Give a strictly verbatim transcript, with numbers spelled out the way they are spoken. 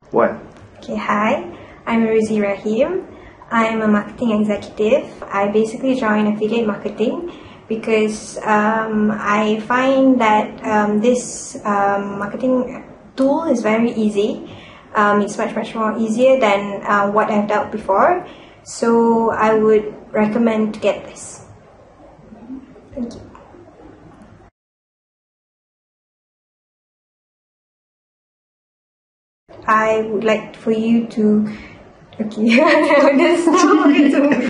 What? Okay, hi, I'm Rozie Rahim. I'm a marketing executive. I basically joined affiliate marketing because um, I find that um, this um, marketing tool is very easy. Um, it's much, much more easier than uh, what I've dealt before. So I would recommend to get this. Thank you. I would like for you to, okay, this is